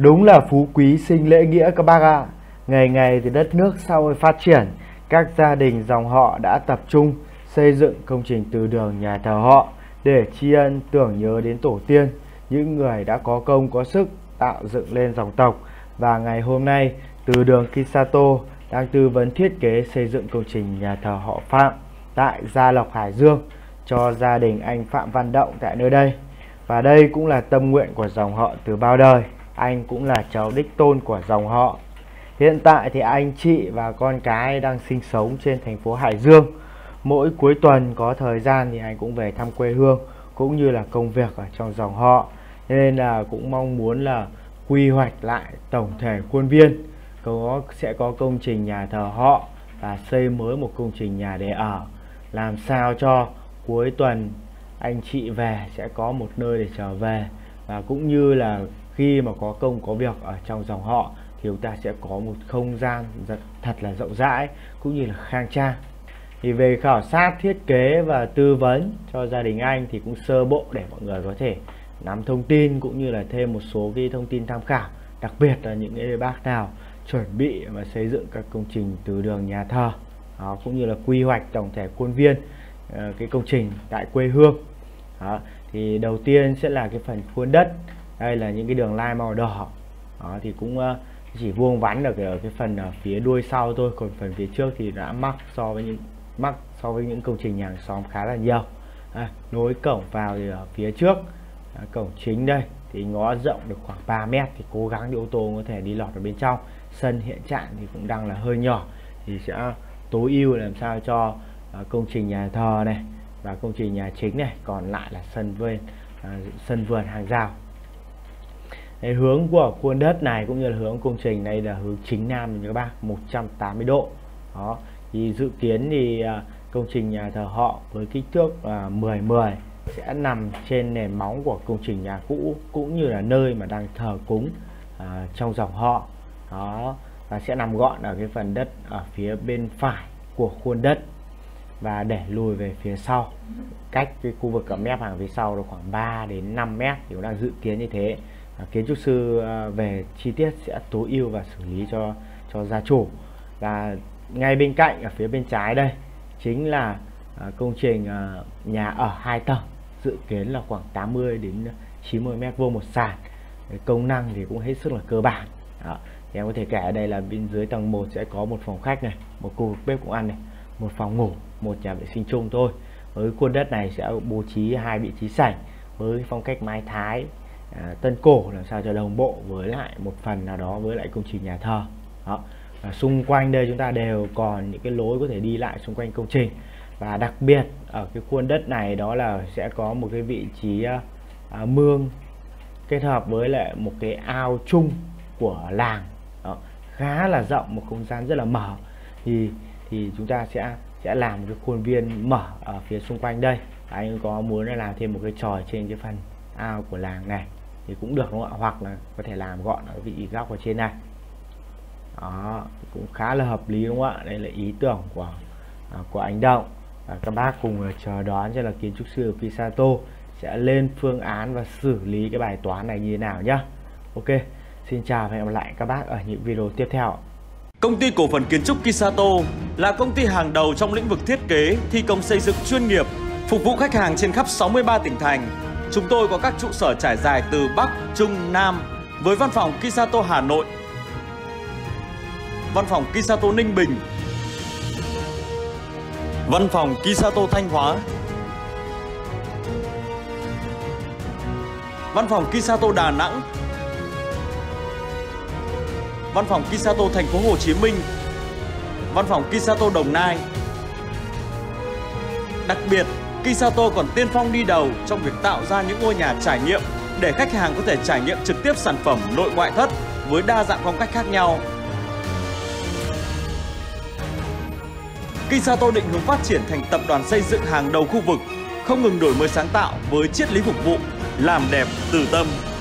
Đúng là phú quý sinh lễ nghĩa các bác ạ. Ngày ngày thì đất nước sau phát triển, các gia đình dòng họ đã tập trung xây dựng công trình từ đường nhà thờ họ để tri ân tưởng nhớ đến tổ tiên, những người đã có công có sức tạo dựng lên dòng tộc. Và ngày hôm nay, từ đường Kisato đang tư vấn thiết kế xây dựng công trình nhà thờ họ Phạm tại Gia Lộc, Hải Dương cho gia đình anh Phạm Văn Động tại nơi đây. Và đây cũng là tâm nguyện của dòng họ từ bao đời. Anh cũng là cháu đích tôn của dòng họ. Hiện tại thì anh chị và con cái đang sinh sống trên thành phố Hải Dương. Mỗi cuối tuần có thời gian thì anh cũng về thăm quê hương cũng như là công việc ở trong dòng họ. Nên là cũng mong muốn là quy hoạch lại tổng thể khuôn viên, sẽ có công trình nhà thờ họ và xây mới một công trình nhà để ở, làm sao cho cuối tuần anh chị về sẽ có một nơi để trở về, và cũng như là khi mà có công có việc ở trong dòng họ thì chúng ta sẽ có một không gian thật là rộng rãi cũng như là khang trang. Thì về khảo sát thiết kế và tư vấn cho gia đình anh thì cũng sơ bộ để mọi người có thể nắm thông tin cũng như là thêm một số cái thông tin tham khảo, đặc biệt là những cái bác nào chuẩn bị và xây dựng các công trình từ đường nhà thờ đó, cũng như là quy hoạch tổng thể khuôn viên cái công trình tại quê hương đó. Thì đầu tiên sẽ là cái phần khuôn đất. Đây là những cái đường line màu đỏ đó, thì cũng chỉ vuông vắn được ở cái phần ở phía đuôi sau thôi, còn phần phía trước thì đã mắc so với những công trình nhà hàng xóm khá là nhiều. Nối cổng vào thì ở phía trước cổng chính đây thì ngõ rộng được khoảng 3 mét, thì cố gắng để ô tô có thể đi lọt ở bên trong. Sân hiện trạng thì cũng đang là hơi nhỏ, thì sẽ tối ưu làm sao cho công trình nhà thờ này và công trình nhà chính này, còn lại là sân vườn hàng rào. Hướng của khuôn đất này cũng như là hướng công trình này là hướng chính nam các bác, 180 độ đó. Thì dự kiến thì công trình nhà thờ họ với kích thước 10x10 sẽ nằm trên nền móng của công trình nhà cũ cũng như là nơi mà đang thờ cúng trong dòng họ đó, và sẽ nằm gọn ở cái phần đất ở phía bên phải của khuôn đất và để lùi về phía sau, cách cái khu vực ở mép hàng phía sau là khoảng 3 đến 5 mét, thì cũng đang dự kiến như thế. Kiến trúc sư về chi tiết sẽ tối ưu và xử lý cho gia chủ. Và ngay bên cạnh ở phía bên trái đây chính là công trình nhà ở 2 tầng, dự kiến là khoảng 80 đến 90 mét vuông một sàn. Công năng thì cũng hết sức là cơ bản đó. Thì em có thể kể ở đây là bên dưới tầng 1 sẽ có một phòng khách này, một khu vực bếp cũng ăn này, một phòng ngủ, một nhà vệ sinh chung thôi. Với khuôn đất này sẽ bố trí 2 vị trí sảnh với phong cách mái Thái Tân cổ, làm sao cho đồng bộ với lại một phần nào đó với lại công trình nhà thờ đó. Và xung quanh đây chúng ta đều còn những cái lối có thể đi lại xung quanh công trình. Và đặc biệt ở cái khuôn đất này đó là sẽ có một cái vị trí mương kết hợp với lại một cái ao chung của làng đó, khá là rộng, một không gian rất là mở. Thì chúng ta sẽ làm một cái khuôn viên mở ở phía xung quanh đây. Anh có muốn là làm thêm một cái tròi trên cái phần ao của làng này thì cũng được đúng không ạ, hoặc là có thể làm gọn ở vị góc ở trên này đó, cũng khá là hợp lý đúng không ạ. Đây là ý tưởng của anh Động, và các bác cùng chờ đón cho là kiến trúc sư Kisato sẽ lên phương án và xử lý cái bài toán này như thế nào nhá. Ok, xin chào và hẹn gặp lại các bác ở những video tiếp theo. Công ty cổ phần kiến trúc Kisato là công ty hàng đầu trong lĩnh vực thiết kế, thi công xây dựng chuyên nghiệp, phục vụ khách hàng trên khắp 63 tỉnh thành. Chúng tôi có các trụ sở trải dài từ Bắc, Trung, Nam, với văn phòng Kisato Hà Nội, văn phòng Kisato Ninh Bình, văn phòng Kisato Thanh Hóa, văn phòng Kisato Đà Nẵng, văn phòng Kisato Thành phố Hồ Chí Minh, văn phòng Kisato Đồng Nai. Đặc biệt, Kisato còn tiên phong đi đầu trong việc tạo ra những ngôi nhà trải nghiệm để khách hàng có thể trải nghiệm trực tiếp sản phẩm nội ngoại thất với đa dạng phong cách khác nhau. Kisato định hướng phát triển thành tập đoàn xây dựng hàng đầu khu vực, không ngừng đổi mới sáng tạo với triết lý phục vụ, làm đẹp từ tâm.